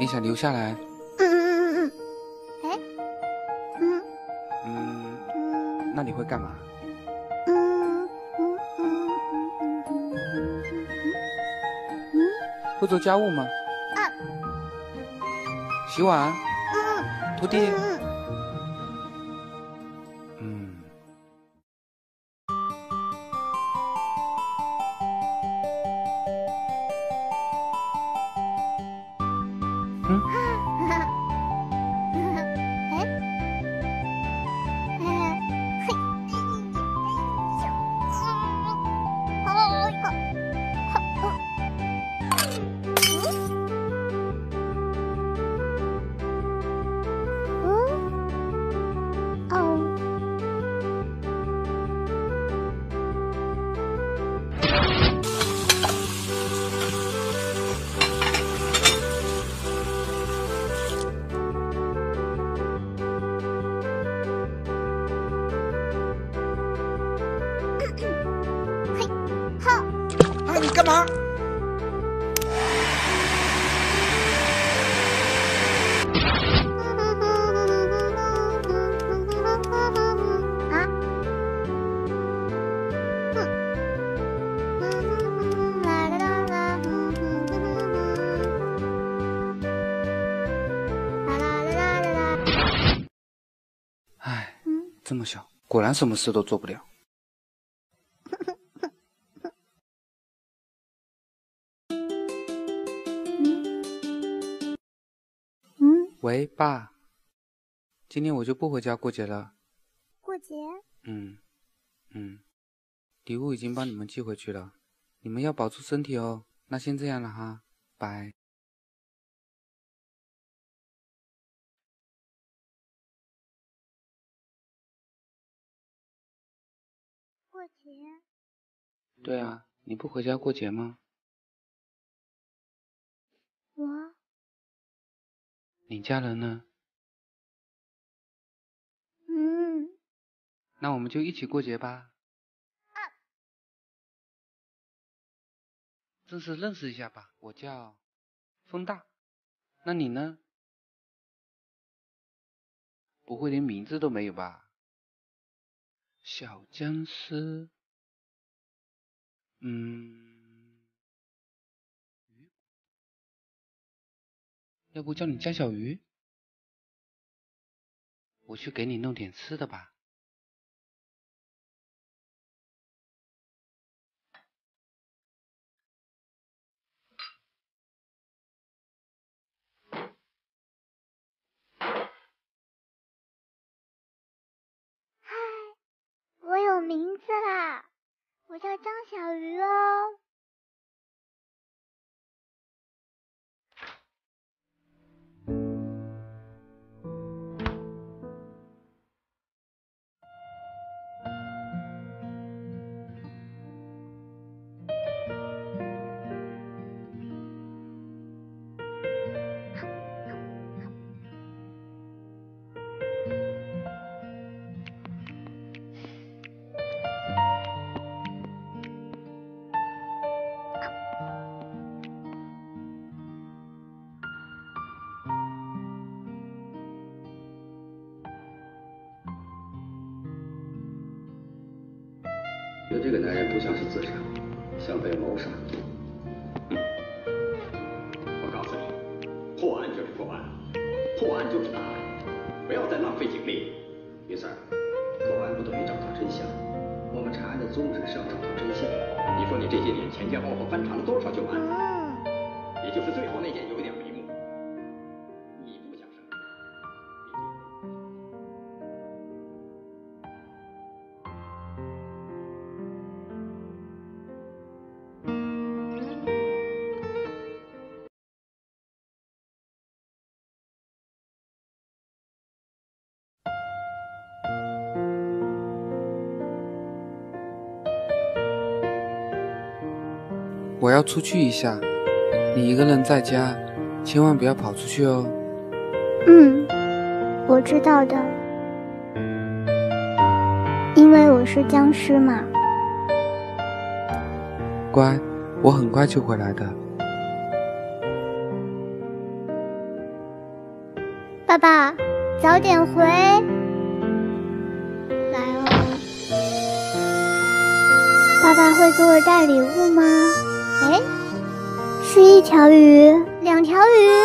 天想留下来。 哎， 那你会干嘛？会做家务吗？洗碗？拖地？你干嘛？唉，这么小，果然什么事都做不了。喂，爸，今天我就不回家过节了。 过节？ 礼物已经帮你们寄回去了，你们要保重身体哦。那先这样了哈，拜。 过节？ 对啊，你不回家过节吗？你家人呢？那我们就一起过节吧。正式认识一下吧，我叫风大。那你呢？不会连名字都没有吧？小僵尸。要不叫你江小鱼？我去给你弄点吃的吧。 嗨，我有名字啦，我叫张小鱼哦。 觉得这个男人不像是自杀，像被谋杀。我告诉你，破案就是破案，破案就是大案，不要再浪费警力。于 Sir， 破案不等于找到真相，我们查案的宗旨是要找到真相。你说你这些年前前后后翻查了多少旧案？也就是最后那件有点眉目，你不想上？ 我要出去一下，你一个人在家，千万不要跑出去哦。 我知道的，因为我是僵尸嘛。 乖，我很快就回来的。 爸爸，早点回来哦。爸爸会给我带礼物吗？哎，是1条鱼，2条鱼。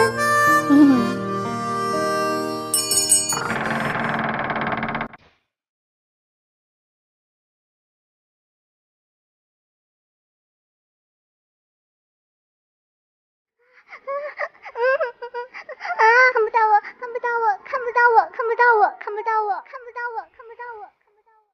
看不到我，看不到我，看不到我，看不到我，看不到我，看不到我，看不到我，看不到我。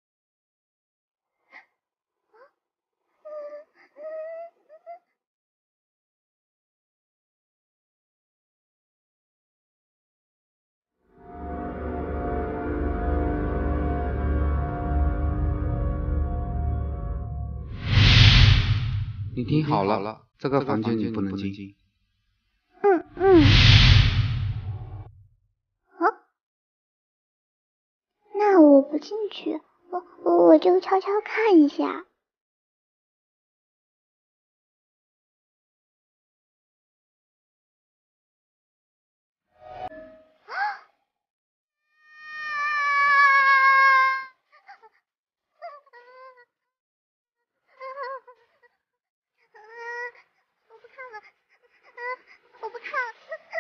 你听好了，这个房间你不能进。 那我不进去，我就悄悄看一下。我不看了，我不看了。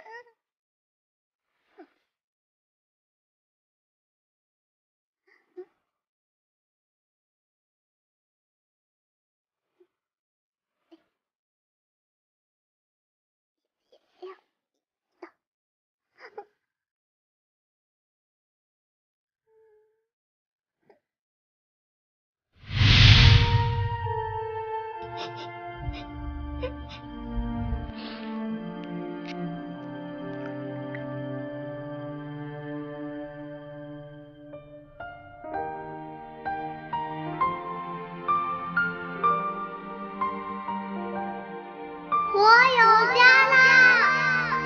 我有家啦！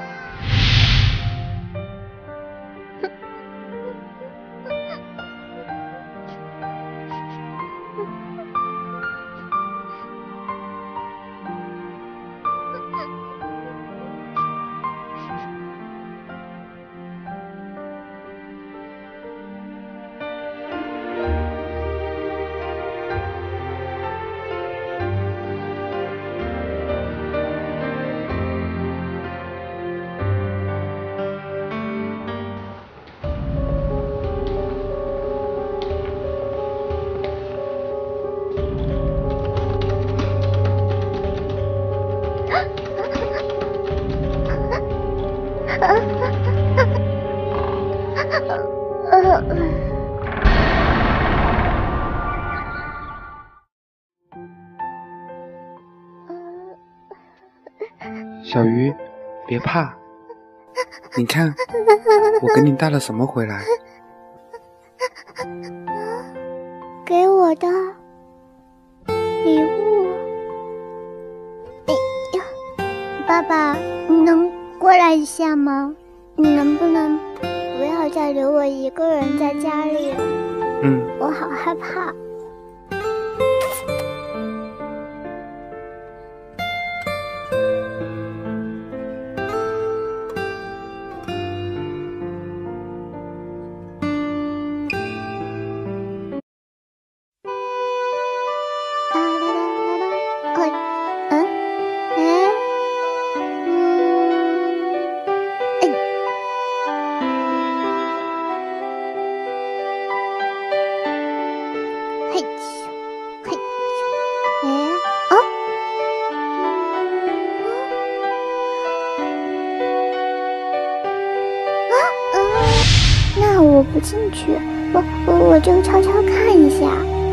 小鱼，别怕，你看，我给你带了什么回来？ 给我的礼物。哎呀，爸爸，你能过来一下吗？你能不能不要再留我一个人在家里了？我好害怕。那我不进去，我就悄悄看一下。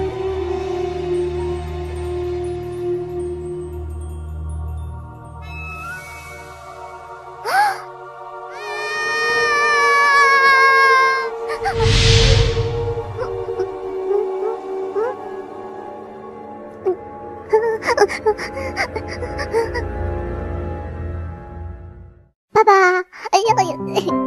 爸爸，哎呀哎呀！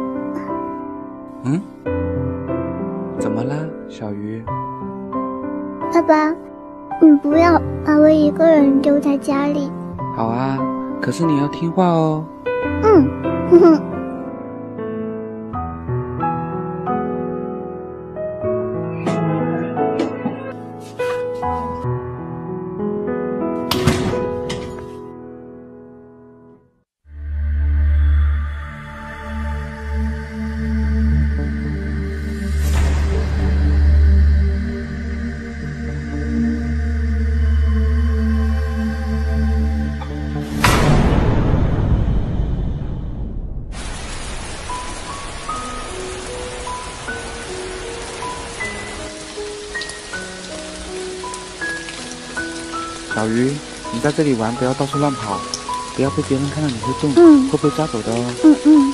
怎么了，小鱼？ 爸爸，你不要把我一个人丢在家里。 好啊，可是你要听话哦。 小鱼，你在这里玩，不要到处乱跑，不要被别人看到你会中，会被抓走的哦。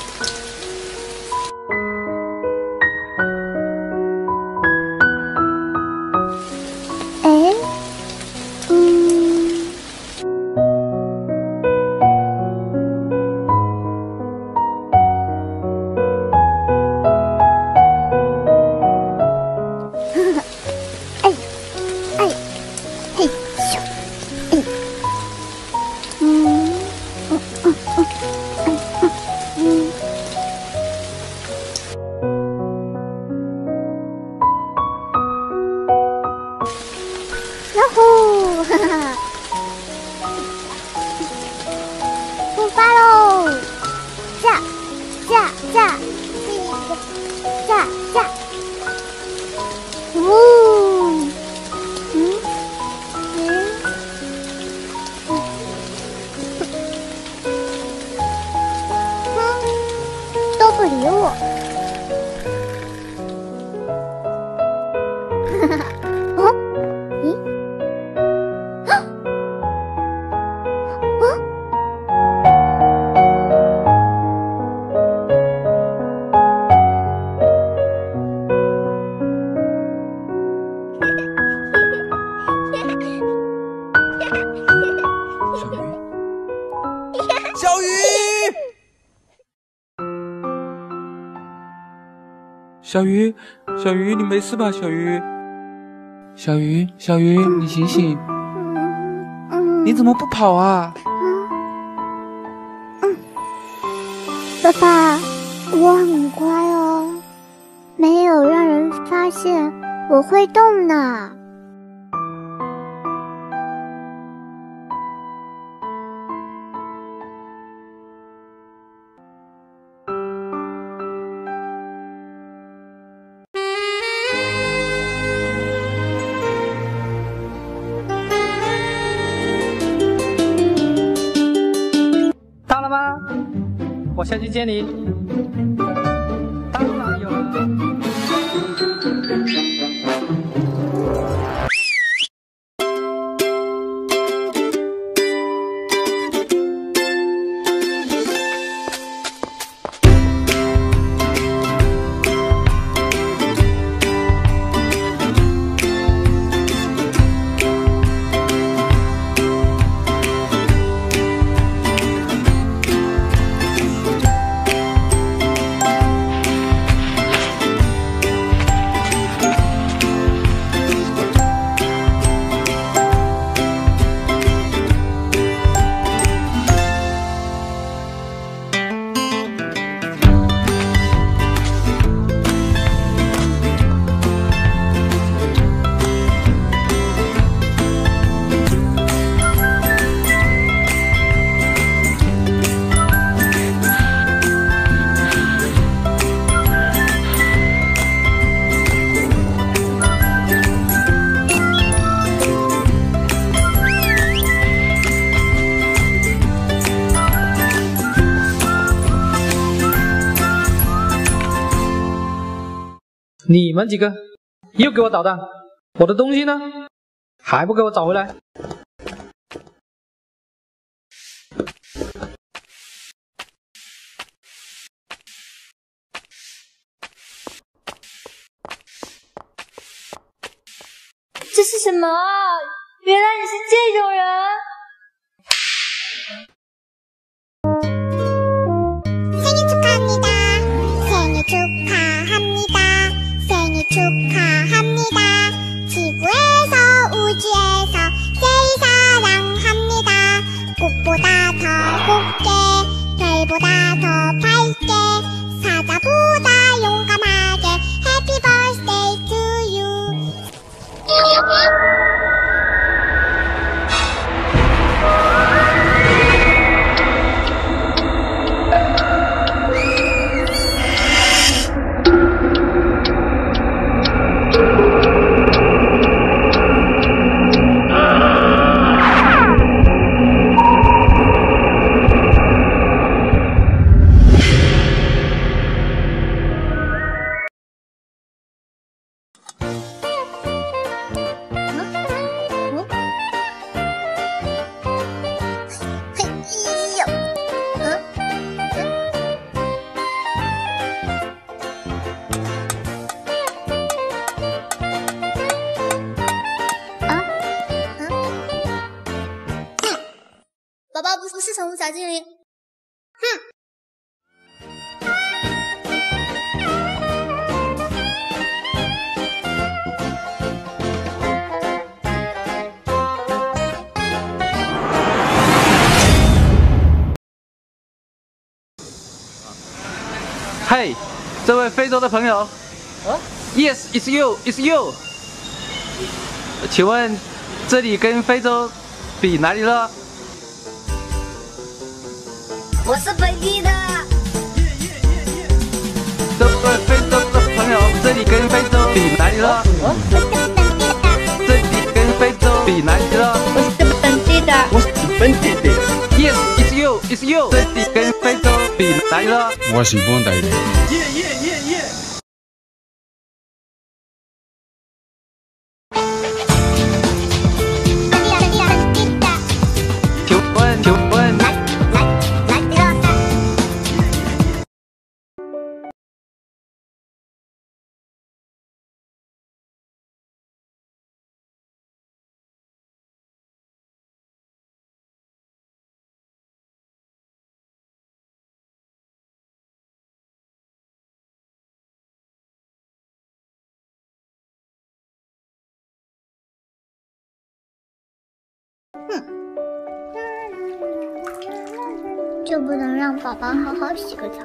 出发喽！驾！都不理我。 小鱼，你没事吧？小鱼，你醒醒！你怎么不跑啊？ 爸爸，我很乖哦，没有让人发现我会动呢。 到了吗？我下去接你。当然有了。你们几个又给我捣蛋！我的东西呢？还不给我找回来！ 这是什么啊？原来你是这种人！ 축하합니다. 지구에서 우주에서 제일 사랑합니다. 꽃보다 더 곱게 별보다 더 밝게 사자보다 용감하게 Happy birthday to you. 宝宝不是宠物小精灵。哼！ 嘿，这位非洲的朋友。Yes, it's you, it's you。请问这里跟非洲比哪里热？ 我是本地的。 这位非洲的朋友，这里跟非洲比哪里热？这里跟非洲比哪里热？ 我是本地的。 我是本地的。 Yes, it's you, it's you。这里跟非洲比哪里热？ 我是本地的。 请问， 就不能让宝宝好好洗个澡？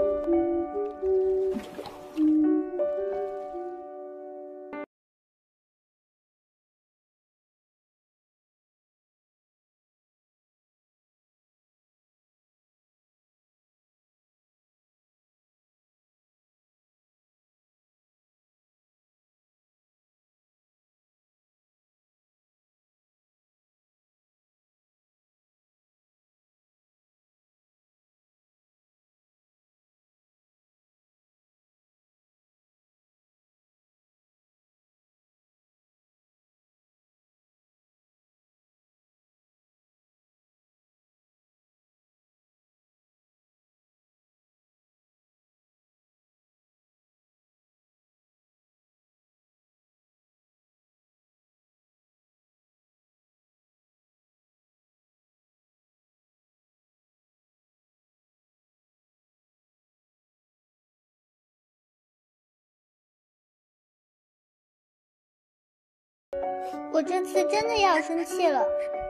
我这次真的要生气了。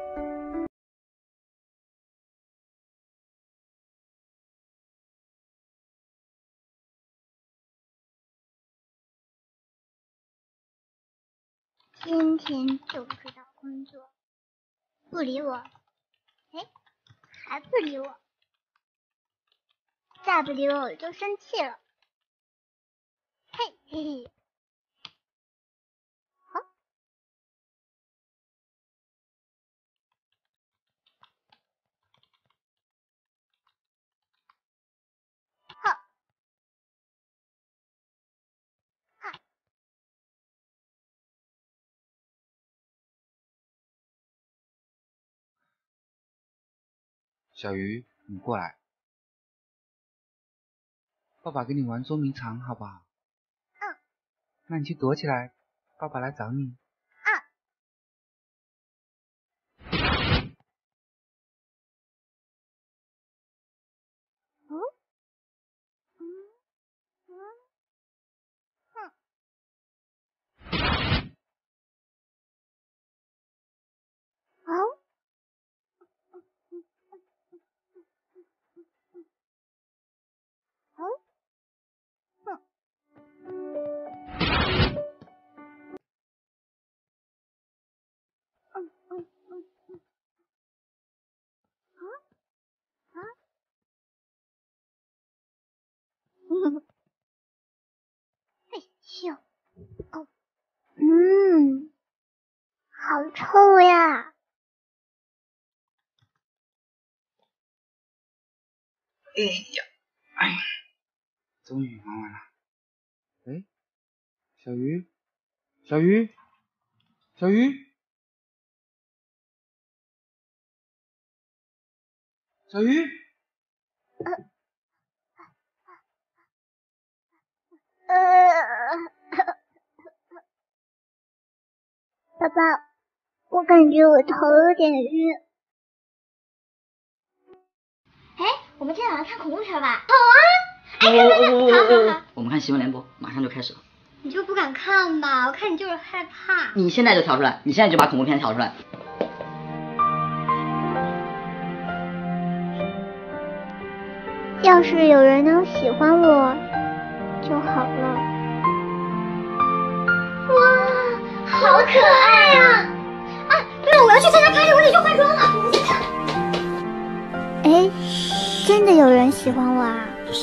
天天就知道工作，不理我，哎，还不理我，再不理我我就生气了。嘿嘿嘿。 小鱼，你过来，爸爸跟你玩捉迷藏，好不好？ 嗯。 那你去躲起来，爸爸来找你。哎呦，哦，好臭呀！ 哎呀，哎，终于玩完了。哎，小鱼，小鱼，小鱼，小鱼。 爸爸，我感觉我头有点晕。 我们今天晚上看恐怖片吧？好啊！哎，好。 我们看新闻联播，马上就开始了。 你就不敢看吧？我看你就是害怕。 你现在就调出来，你现在就把恐怖片调出来。 要是有人能喜欢我就好了。哇，好可爱啊！啊，对了，我要去参加 party， 我得去化妆了。哎，真的有人喜欢我啊？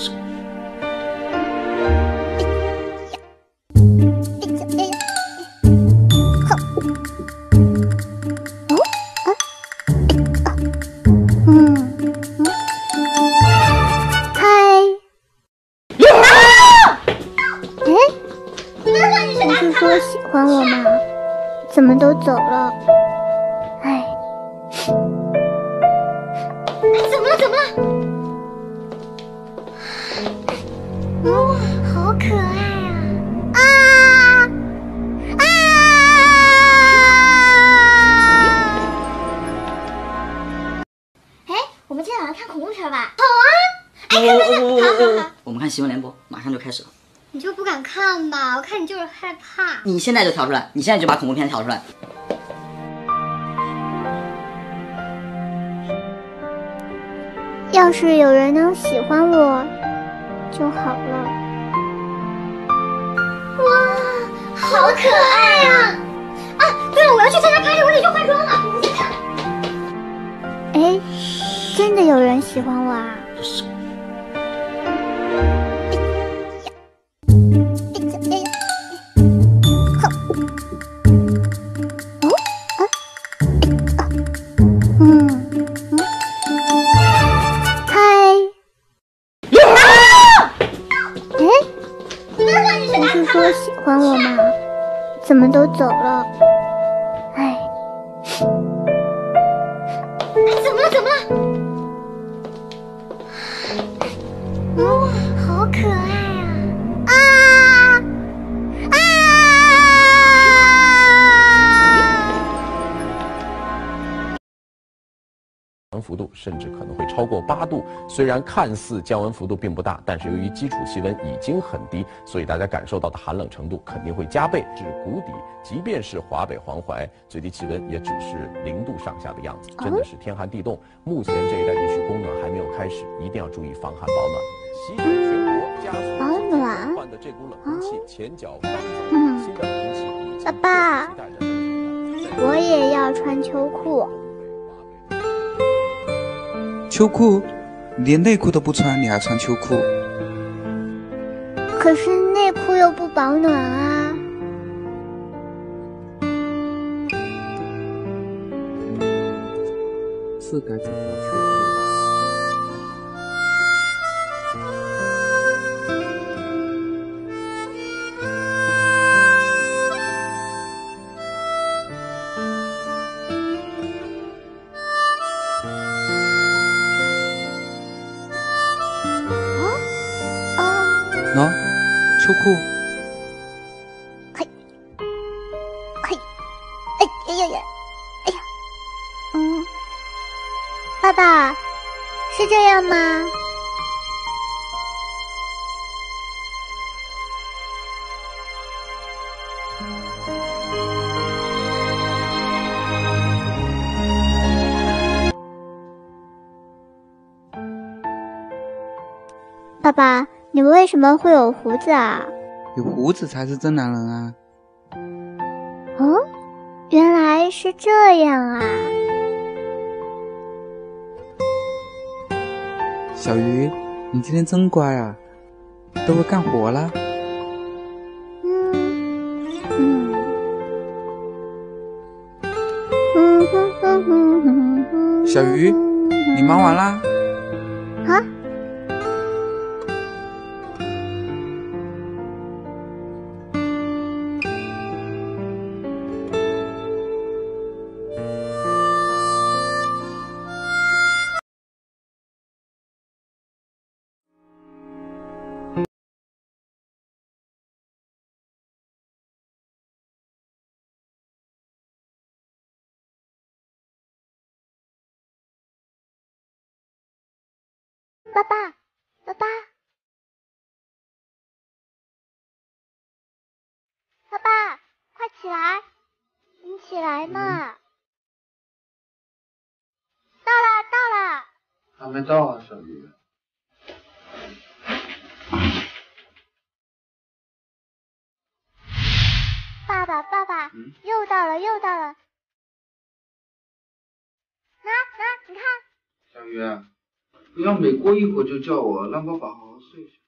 不是说喜欢我吗？怎么都走了？哎，怎么了？怎么了？哇，好可爱啊！哎，我们今天晚上看恐怖片吧？好啊！哎，好。 我们看新闻联播，马上就开始了。 你就不敢看吧？我看你就是害怕。 你现在就调出来，你现在就把恐怖片调出来。 要是有人能喜欢我就好了。哇，好可爱啊！啊，对了，我要去参加 party， 我得去化妆了。哎，真的有人喜欢我啊？不是说喜欢我吗？怎么都走了？哎，怎么了？怎么了？哇，好可爱啊！ 幅度甚至可能会超过8度。虽然看似降温幅度并不大，但是由于基础气温已经很低，所以大家感受到的寒冷程度肯定会加倍至谷底。即便是华北、黄淮，最低气温也只是0度上下的样子，真的是天寒地冻。目前这一带地区供暖还没有开始，一定要注意防寒保暖。席卷全国，加速保暖换的这股冷空气前脚刚走，新的冷空气已经爸爸，我也要穿秋裤。 秋裤？你连内裤都不穿，你还穿秋裤？ 可是内裤又不保暖啊。 是该怎么秋裤？喏，秋裤。 嘿，哎呀，爸爸，是这样吗？爸爸，你为什么会有胡子啊？ 有胡子才是真男人啊！ 哦，原来是这样啊！ 小鱼，你今天真乖啊，都会干活了。小鱼，你忙完啦？ 啊？ 爸爸，爸爸，爸爸，快起来！你起来嘛！到了，到了。 还没到啊，小鱼。 爸爸，爸爸，又到了，又到了。拿，你看。 小鱼，不要每过一会儿就叫我，让爸爸好好睡睡。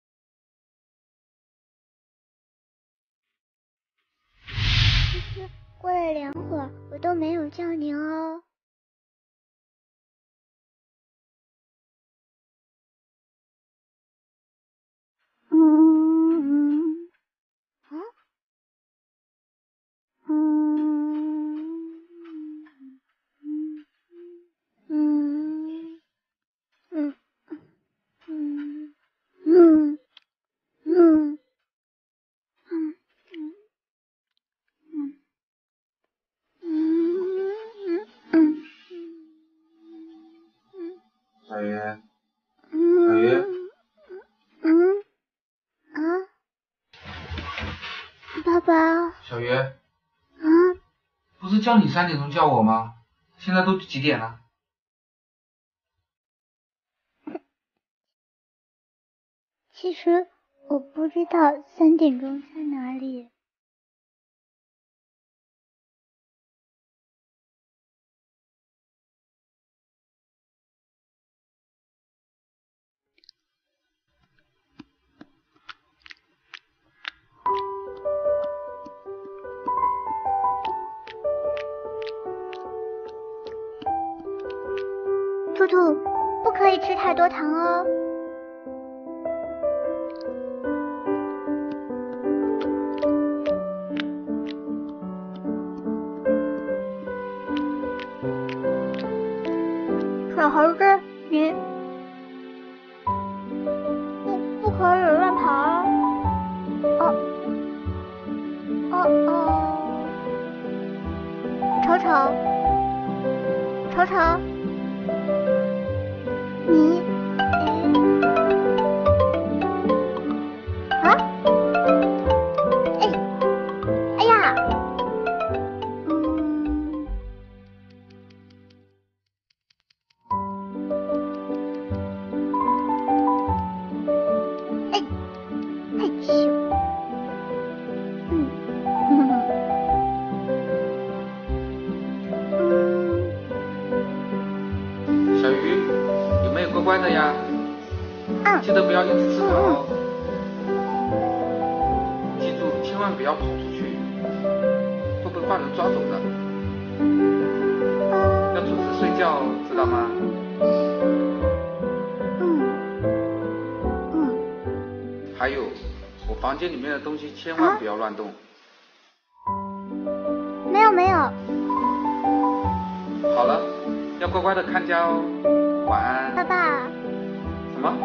其实过了2会儿，我都没有叫您哦。 小鱼，小鱼， 爸爸。 小鱼，不是叫你3点钟叫我吗？现在都几点了？ 其实我不知道3点钟在哪里。兔兔，不可以吃太多糖哦。小猴子，你不可以乱跑哦。瞅瞅，你，哎呀，害羞， 小鱼，有没有乖乖的呀？记得不要一直吃糖哦。记住，千万不要跑出去，会被坏人抓走的。要准时睡觉，知道吗？还有，我房间里面的东西千万不要乱动。 没有。 好了，要乖乖的看家哦。晚安。 爸爸。 什么？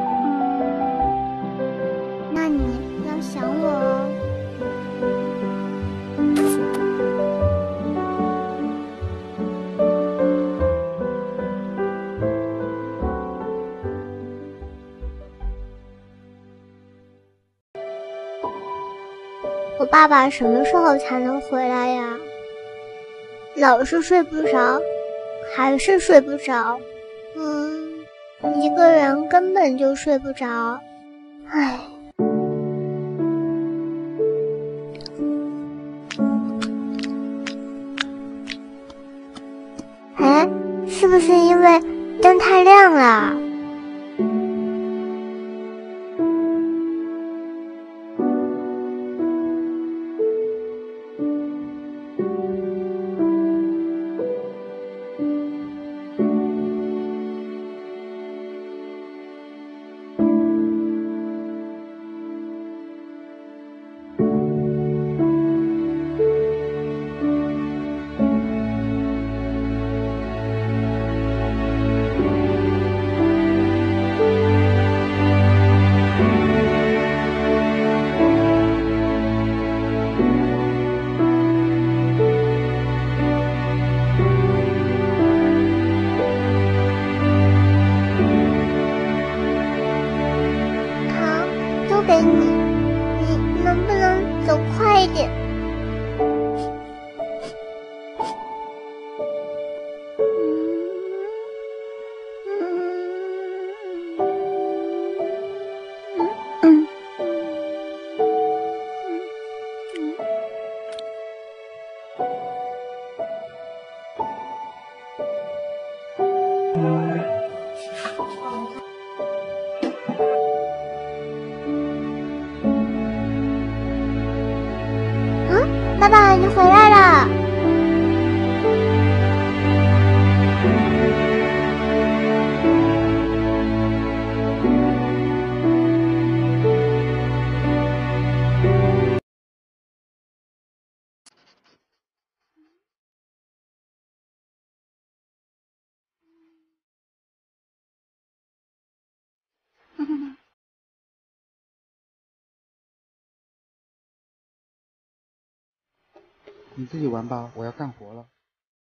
那你要想我哦。我爸爸什么时候才能回来呀？老是睡不着，还是睡不着。一个人根本就睡不着。唉。是不是因为灯太亮了？ 爸爸，你回来了。 你自己玩吧，我要干活了。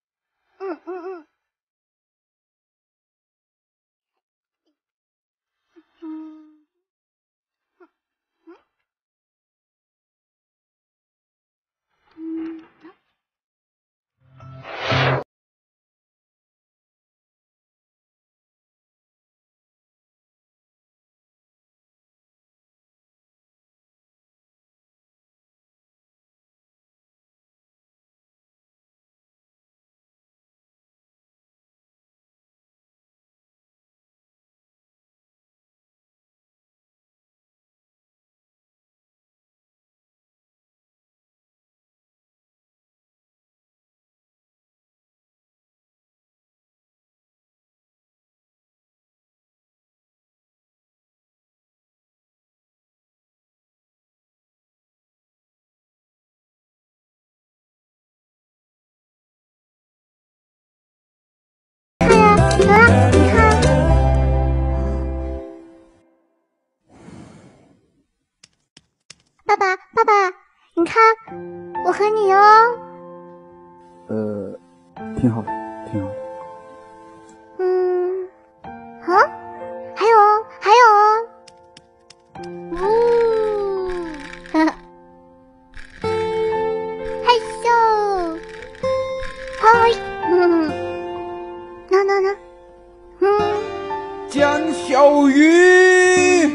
你看，爸爸，爸爸，你看，我和你哦。 挺好的，挺好的。 还有哦，还有哦。害羞， 江小鱼，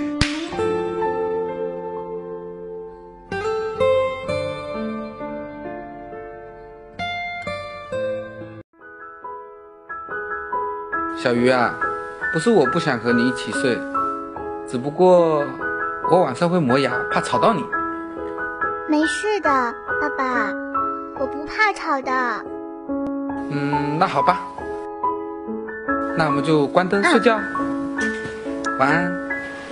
小鱼啊，不是我不想和你一起睡，只不过我晚上会磨牙，怕吵到你。 没事的，爸爸，我不怕吵的。 那好吧，那我们就关灯睡觉，晚安。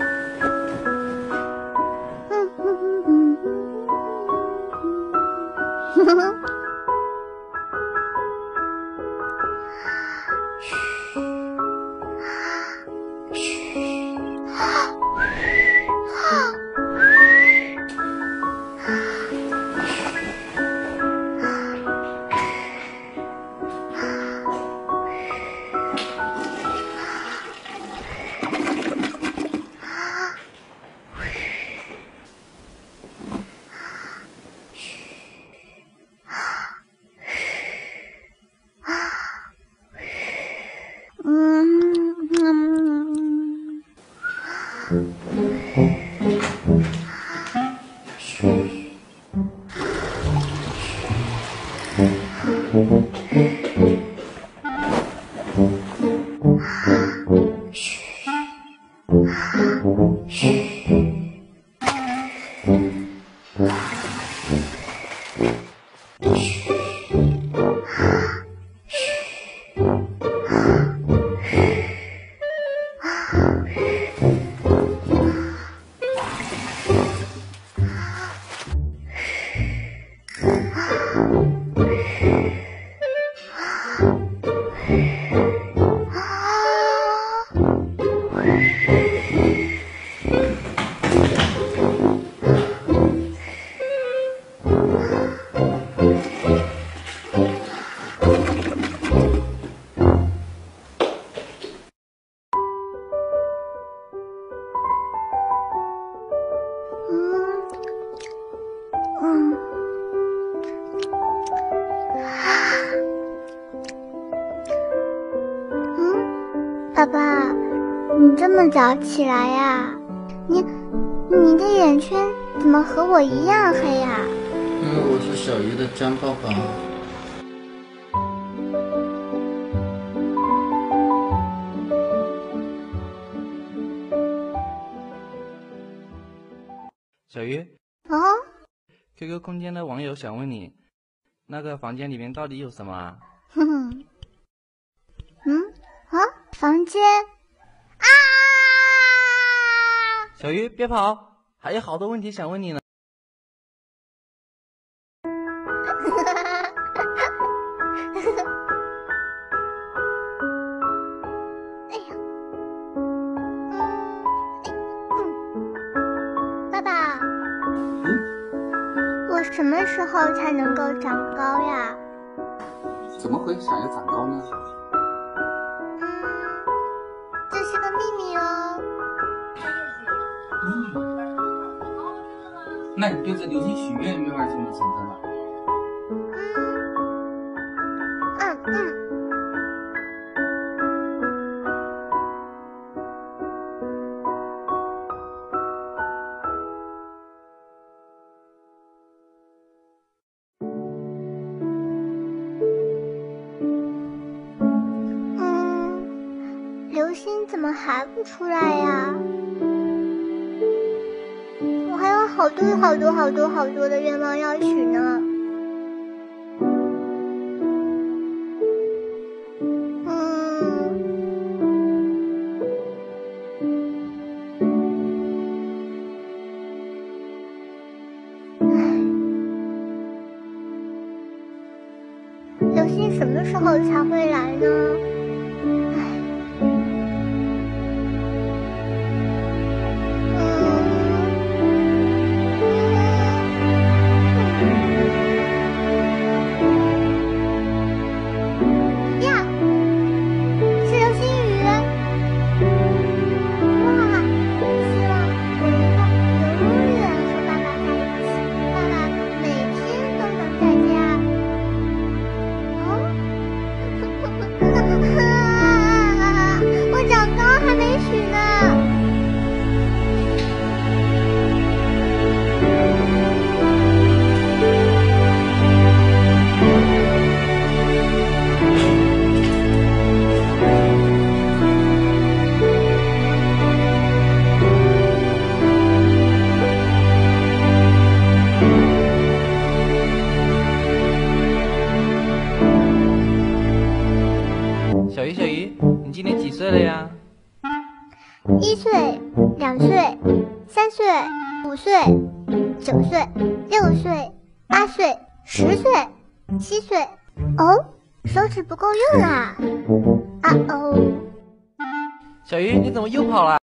爸爸，你这么早起来呀？你的眼圈怎么和我一样黑呀？ 因为我是小鱼的江爸爸。 小鱼。 啊 QQ 空间的网友想问你，那个房间里面到底有什么啊？ 哼，房间啊！ 小鱼别跑，还有好多问题想问你呢。 哎呀，爸爸，我什么时候才能够长高呀？ 怎么会想要长高呢？ 这是个秘密哦。 那你对着流星许愿没法这么简单吧？ 流星怎么还不出来呀？我还有好多的愿望要许呢。流星什么时候才会来呢？ 小鱼，你今年几岁了呀 ？1岁、2岁、3岁、5岁、9岁、6岁、8岁、10岁、7岁。哦，手指不够用啦！啊哦！ 小鱼，你怎么又跑了？